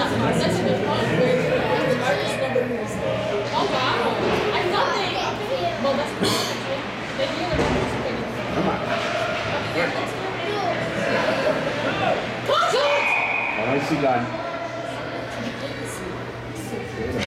That's a good one. Marcus never moves. Oh wow. I thought they. Well, that's not actually. They do the participating. Come on. Okay, let's go. Touch it! Nicely done.